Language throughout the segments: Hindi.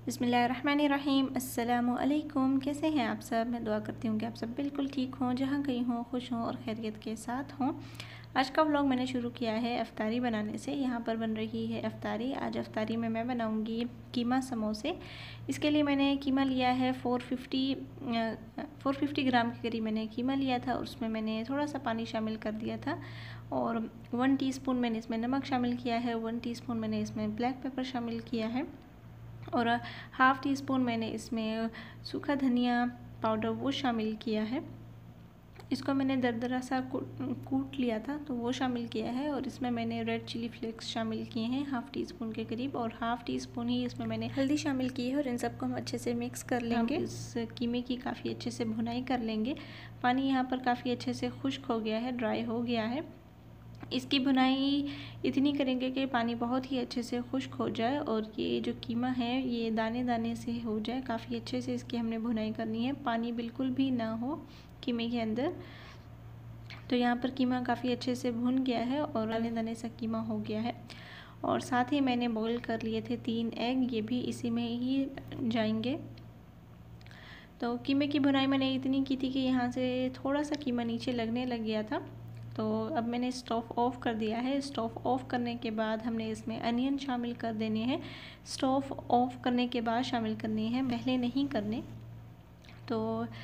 बिस्मिल्लाहिर्रहमानिर्रहीम। अस्सलामुअलैकुम। कैसे हैं आप सब? मैं दुआ करती हूँ कि आप सब बिल्कुल ठीक हों, जहाँ कहीं हों, खुश हों और खैरियत के साथ हों। आज का व्लॉग मैंने शुरू किया है अफ्तारी बनाने से। यहाँ पर बन रही है अफ्तारी। आज अफ्तारी में मैं बनाऊँगी कीमा समोसे। इसके लिए मैंने कीमा लिया है 450 ग्राम के करीब मैंने कीमा लिया था। और उसमें मैंने थोड़ा सा पानी शामिल कर दिया था और 1 टीस्पून मैंने इसमें नमक शामिल किया है, 1 टीस्पून मैंने इसमें ब्लैक पेपर शामिल किया है और हाफ़ टी स्पून मैंने इसमें सूखा धनिया पाउडर वो शामिल किया है। इसको मैंने दरदरा सा कूट लिया था तो वो शामिल किया है। और इसमें मैंने रेड चिली फ्लेक्स शामिल किए हैं हाफ़ टी स्पून के करीब, और हाफ़ टी स्पून ही इसमें मैंने हल्दी शामिल की है। और इन सबको हम अच्छे से मिक्स कर लेंगे। इस कीमे की काफ़ी अच्छे से भुनाई कर लेंगे। पानी यहाँ पर काफ़ी अच्छे से खुश्क हो गया है, ड्राई हो गया है। इसकी भुनाई इतनी करेंगे कि पानी बहुत ही अच्छे से खुश्क हो जाए और ये जो कीमा है ये दाने दाने से हो जाए। काफ़ी अच्छे से इसकी हमने भुनाई करनी है, पानी बिल्कुल भी ना हो कीमे के अंदर। तो यहाँ पर कीमा काफ़ी अच्छे से भुन गया है और दाने दाने सा कीमा हो गया है। और साथ ही मैंने बॉईल कर लिए थे 3 एग, ये भी इसी में ही जाएंगे। तो कीमे की भुनाई मैंने इतनी की थी कि यहाँ से थोड़ा सा कीमा नीचे लगने लग गया था। तो अब मैंने स्टोव ऑफ़ कर दिया है। स्टोव ऑफ़ करने के बाद हमने इसमें अनियन शामिल कर देने हैं। स्टोव ऑफ़ करने के बाद शामिल करने हैं, पहले नहीं करने। तो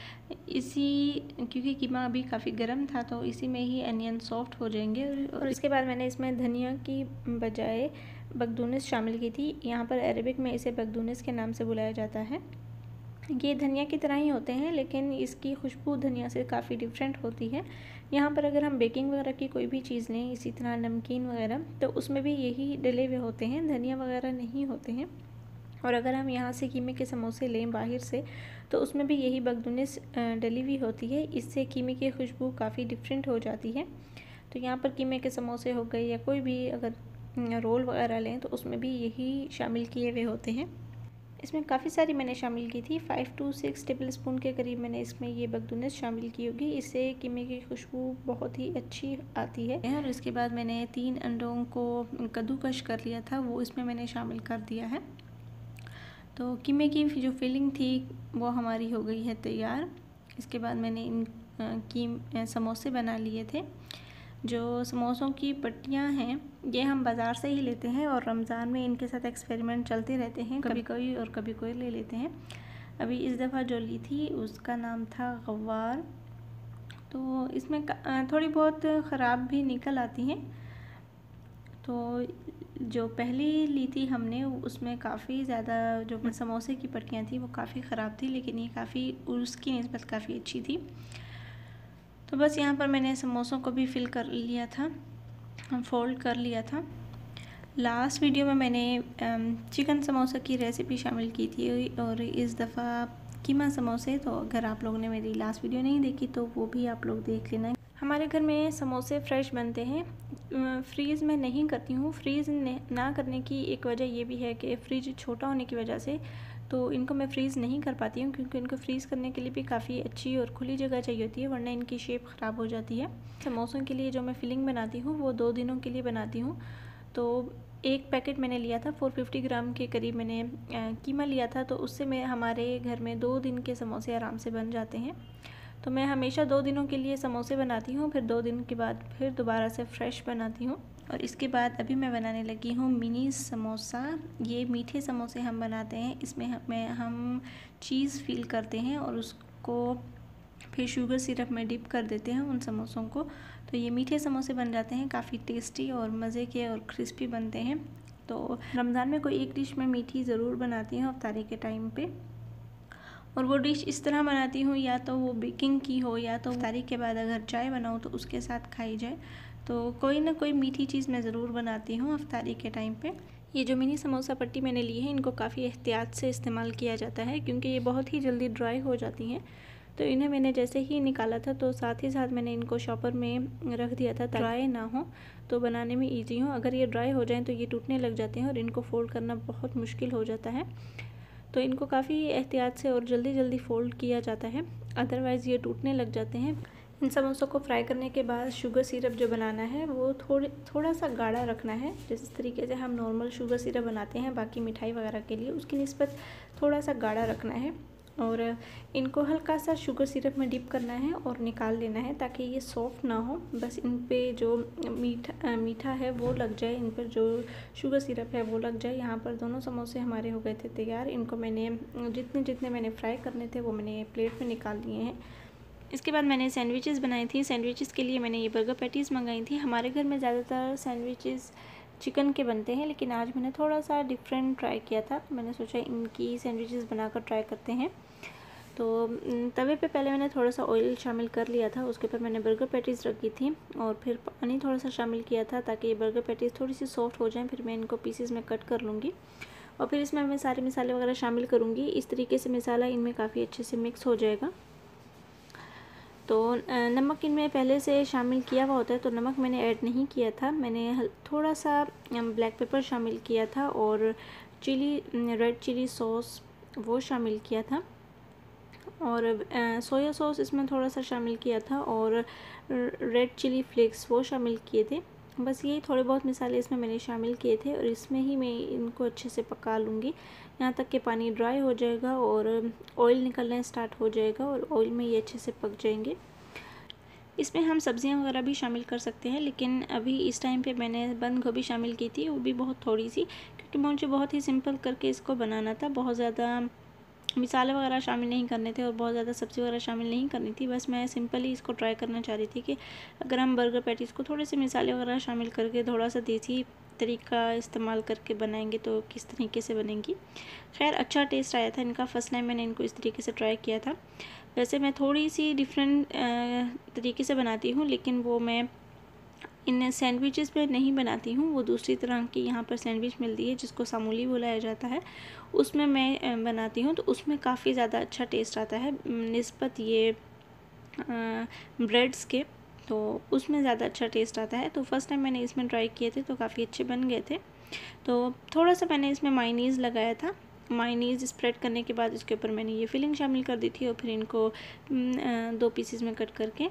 क्योंकि कीमा अभी काफ़ी गर्म था तो इसी में ही अनियन सॉफ्ट हो जाएंगे। और इसके बाद मैंने इसमें धनिया की बजाय बकदूनिस शामिल की थी। यहाँ पर अरबिक में इसे बकदूनिस के नाम से बुलाया जाता है। ये धनिया की तरह ही होते हैं लेकिन इसकी खुशबू धनिया से काफ़ी डिफरेंट होती है। यहाँ पर अगर हम बेकिंग वगैरह की कोई भी चीज़ लें, इसी तरह नमकीन वगैरह, तो उसमें भी यही डले हुए होते हैं, धनिया वगैरह नहीं होते हैं। और अगर हम यहाँ से कीमे के समोसे लें बाहर से तो उसमें भी यही बकदूनिस डली हुई होती है। इससे कीमे की खुशबू काफ़ी डिफरेंट हो जाती है। तो यहाँ पर कीमे के समोसे हो गए या कोई भी अगर रोल वगैरह लें तो उसमें भी यही शामिल किए हुए होते हैं। इसमें काफ़ी सारी मैंने शामिल की थी, 5 to 6 टेबल स्पून के करीब मैंने इसमें ये बकदूनिस शामिल की होगी। इससे कीमे की खुशबू बहुत ही अच्छी आती है। और इसके बाद मैंने 3 अंडों को कद्दूकश कर लिया था, वो इसमें मैंने शामिल कर दिया है। तो कीमे की जो फिलिंग थी वो हमारी हो गई है तैयार। इसके बाद मैंने इन समोसे बना लिए थे। जो समोसों की पट्टियाँ हैं ये हम बाज़ार से ही लेते हैं और रमज़ान में इनके साथ एक्सपेरिमेंट चलते रहते हैं, कभी कोई और कभी कोई ले लेते हैं। अभी इस दफ़ा जो ली थी उसका नाम था गवार। तो इसमें थोड़ी बहुत ख़राब भी निकल आती हैं। तो जो पहली ली थी हमने उसमें काफ़ी ज़्यादा जो समोसे की पट्टियाँ थी वो काफ़ी ख़राब थी, लेकिन ये काफ़ी उसकी निस्बत काफ़ी अच्छी थी। तो बस यहाँ पर मैंने समोसों को भी फिल कर लिया था, फोल्ड कर लिया था। लास्ट वीडियो में मैंने चिकन समोसा की रेसिपी शामिल की थी और इस दफ़ा कीमा समोसे। तो अगर आप लोगों ने मेरी लास्ट वीडियो नहीं देखी तो वो भी आप लोग देख लेना। हमारे घर में समोसे फ्रेश बनते हैं, फ्रीज़ में नहीं करती हूँ। फ्रीज़ ना करने की एक वजह ये भी है कि फ्रिज छोटा होने की वजह से तो इनको मैं फ्रीज़ नहीं कर पाती हूँ, क्योंकि इनको फ्रीज़ करने के लिए भी काफ़ी अच्छी और खुली जगह चाहिए होती है, वरना इनकी शेप ख़राब हो जाती है। समोसों के लिए जो मैं फिलिंग बनाती हूँ वो 2 दिनों के लिए बनाती हूँ। तो एक पैकेट मैंने लिया था, 450 ग्राम के करीब मैंने कीमा लिया था। तो उससे मैं हमारे घर में 2 दिन के समोसे आराम से बन जाते हैं। तो मैं हमेशा 2 दिनों के लिए समोसे बनाती हूँ, फिर 2 दिन के बाद फिर दोबारा से फ्रेश बनाती हूँ। और इसके बाद अभी मैं बनाने लगी हूँ मिनी समोसा। ये मीठे समोसे हम बनाते हैं, इसमें हम चीज़ फिल करते हैं और उसको फिर शुगर सिरप में डिप कर देते हैं उन समोसों को। तो ये मीठे समोसे बन जाते हैं, काफ़ी टेस्टी और मज़े के और क्रिस्पी बनते हैं। तो रमज़ान में कोई एक डिश मैं मीठी ज़रूर बनाती हूँ अफ्तारी के टाइम पे। और वो डिश इस तरह बनाती हूँ, या तो वो बेकिंग की हो या तो इफ्तारी के बाद अगर चाय बनाऊँ तो उसके साथ खाई जाए। तो कोई ना कोई मीठी चीज़ मैं ज़रूर बनाती हूँ अफ्तारी के टाइम पे। ये जो मिनी समोसा पट्टी मैंने ली है इनको काफ़ी एहतियात से इस्तेमाल किया जाता है, क्योंकि ये बहुत ही जल्दी ड्राई हो जाती हैं। तो इन्हें मैंने जैसे ही निकाला था तो साथ ही साथ मैंने इनको शॉपर में रख दिया था, ड्राई ना हो तो बनाने में ईजी हो। अगर ये ड्राई हो जाएँ तो ये टूटने लग जाते हैं और इनको फ़ोल्ड करना बहुत मुश्किल हो जाता है। तो इनको काफ़ी एहतियात से और जल्दी जल्दी फ़ोल्ड किया जाता है, अदरवाइज़ ये टूटने लग जाते हैं। इन समोसों को फ्राई करने के बाद शुगर सिरप जो बनाना है वो थोड़ा सा गाढ़ा रखना है। जिस तरीके से हम नॉर्मल शुगर सिरप बनाते हैं बाकी मिठाई वगैरह के लिए, उसकी निस्बत थोड़ा सा गाढ़ा रखना है और इनको हल्का सा शुगर सिरप में डिप करना है और निकाल लेना है ताकि ये सॉफ्ट ना हो। बस इन पे जो मीठा है वो लग जाए, इन पर जो शुगर सिरप है वो लग जाए। यहाँ पर दोनों समोसे हमारे हो गए थे तैयार। इनको मैंने जितने मैंने फ्राई करने थे वो मैंने प्लेट में निकाल दिए हैं। इसके बाद मैंने सैंडविचेस बनाई थी। सैंडविचेस के लिए मैंने ये बर्गर पैटीज़ मंगाई थी। हमारे घर में ज़्यादातर सैंडविचेस चिकन के बनते हैं, लेकिन आज मैंने थोड़ा सा डिफरेंट ट्राई किया था। मैंने सोचा इनकी सैंडविचेस बनाकर ट्राई करते हैं। तो तवे पे पहले मैंने थोड़ा सा ऑयल शामिल कर लिया था, उसके ऊपर मैंने बर्गर पैटीज़ रखी थी और फिर पानी थोड़ा सा शामिल किया था ताकि ये बर्गर पैटीज़ थोड़ी सी सॉफ्ट हो जाएं। फिर मैं इनको पीसेस में कट कर लूँगी और फिर इसमें मैं सारे मसाले वगैरह शामिल करूँगी। इस तरीके से मसाला इनमें काफ़ी अच्छे से मिक्स हो जाएगा। तो नमक इनमें पहले से शामिल किया हुआ होता है, तो नमक मैंने ऐड नहीं किया था। मैंने थोड़ा सा ब्लैक पेपर शामिल किया था और रेड चिली सॉस वो शामिल किया था और सोया सॉस इसमें थोड़ा सा शामिल किया था और रेड चिली फ्लेक्स वो शामिल किए थे। बस यही थोड़े बहुत मसाले इसमें मैंने शामिल किए थे और इसमें ही मैं इनको अच्छे से पका लूँगी यहाँ तक कि पानी ड्राई हो जाएगा और ऑयल निकलना स्टार्ट हो जाएगा और ऑयल में ये अच्छे से पक जाएंगे। इसमें हम सब्जियां वगैरह भी शामिल कर सकते हैं, लेकिन अभी इस टाइम पे मैंने बंद गोभी शामिल की थी, वो भी बहुत थोड़ी सी, क्योंकि मुझे बहुत ही सिंपल करके इसको बनाना था। बहुत ज़्यादा मसाले वगैरह शामिल नहीं करने थे और बहुत ज़्यादा सब्ज़ी वगैरह शामिल नहीं करनी थी। बस मैं सिंपली इसको ट्राई करना चाह रही थी कि अगर हम बर्गर पैटीज़ को थोड़े से मसाले वगैरह शामिल करके थोड़ा सा देसी तरीका इस्तेमाल करके बनाएंगे तो किस तरीके से बनेंगी। खैर अच्छा टेस्ट आया था इनका। फ़र्स्ट टाइम मैंने इनको इस तरीके से ट्राई किया था। वैसे मैं थोड़ी सी डिफरेंट तरीके से बनाती हूँ, लेकिन वो मैं इन सैंडविचेस पे नहीं बनाती हूँ। वो दूसरी तरह की यहाँ पर सैंडविच मिलती है जिसको सामूली बुलाया जाता है, उसमें मैं बनाती हूँ। तो उसमें काफ़ी ज़्यादा अच्छा टेस्ट आता है निस्बत ये ब्रेड्स के, तो उसमें ज़्यादा अच्छा टेस्ट आता है। तो फर्स्ट टाइम मैंने इसमें ट्राई किए थे तो काफ़ी अच्छे बन गए थे। तो थोड़ा सा मैंने इसमें मायोनीज़ लगाया था। मायोनीज़ स्प्रेड करने के बाद इसके ऊपर मैंने ये फिलिंग शामिल कर दी थी और फिर इनको 2 पीसेस में कट करके,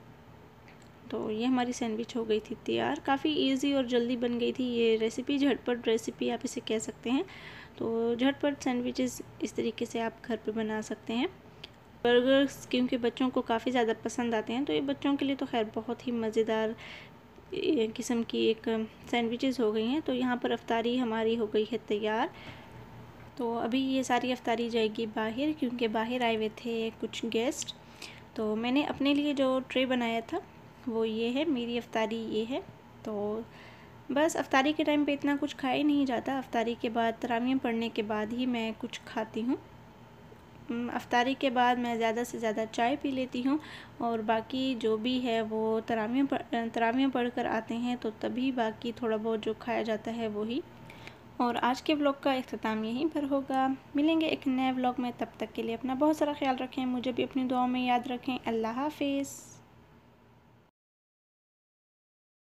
तो ये हमारी सैंडविच हो गई थी तैयार। काफ़ी इजी और जल्दी बन गई थी ये रेसिपी, झटपट रेसिपी आप इसे कह सकते हैं। तो झटपट सैंडविचेस इस तरीके से आप घर पे बना सकते हैं। बर्गर्स क्योंकि बच्चों को काफ़ी ज़्यादा पसंद आते हैं, तो ये बच्चों के लिए तो खैर बहुत ही मज़ेदार किस्म की एक सैंडविचेस हो गई हैं। तो यहाँ पर अफ्तारी हमारी हो गई है तैयार। तो अभी ये सारी अफ्तारी जाएगी बाहर, क्योंकि बाहर आए हुए थे कुछ गेस्ट। तो मैंने अपने लिए जो ट्रे बनाया था वो ये है, मेरी अफ्तारी ये है। तो बस अफ्तारी के टाइम पे इतना कुछ खाया ही नहीं जाता। अफ्तारी के बाद तरावियाँ पढ़ने के बाद ही मैं कुछ खाती हूँ। अफ्तारी के बाद मैं ज़्यादा से ज़्यादा चाय पी लेती हूँ और बाकी जो भी है वो तरावियाँ पढ़ कर आते हैं, तो तभी बाकी थोड़ा बहुत जो खाया जाता है वही। और आज के व्लॉग का इख्तिताम यहीं पर होगा। मिलेंगे एक नए व्लॉग में, तब तक के लिए अपना बहुत सारा ख्याल रखें, मुझे भी अपनी दुआओं में याद रखें। अल्लाह हाफिज़।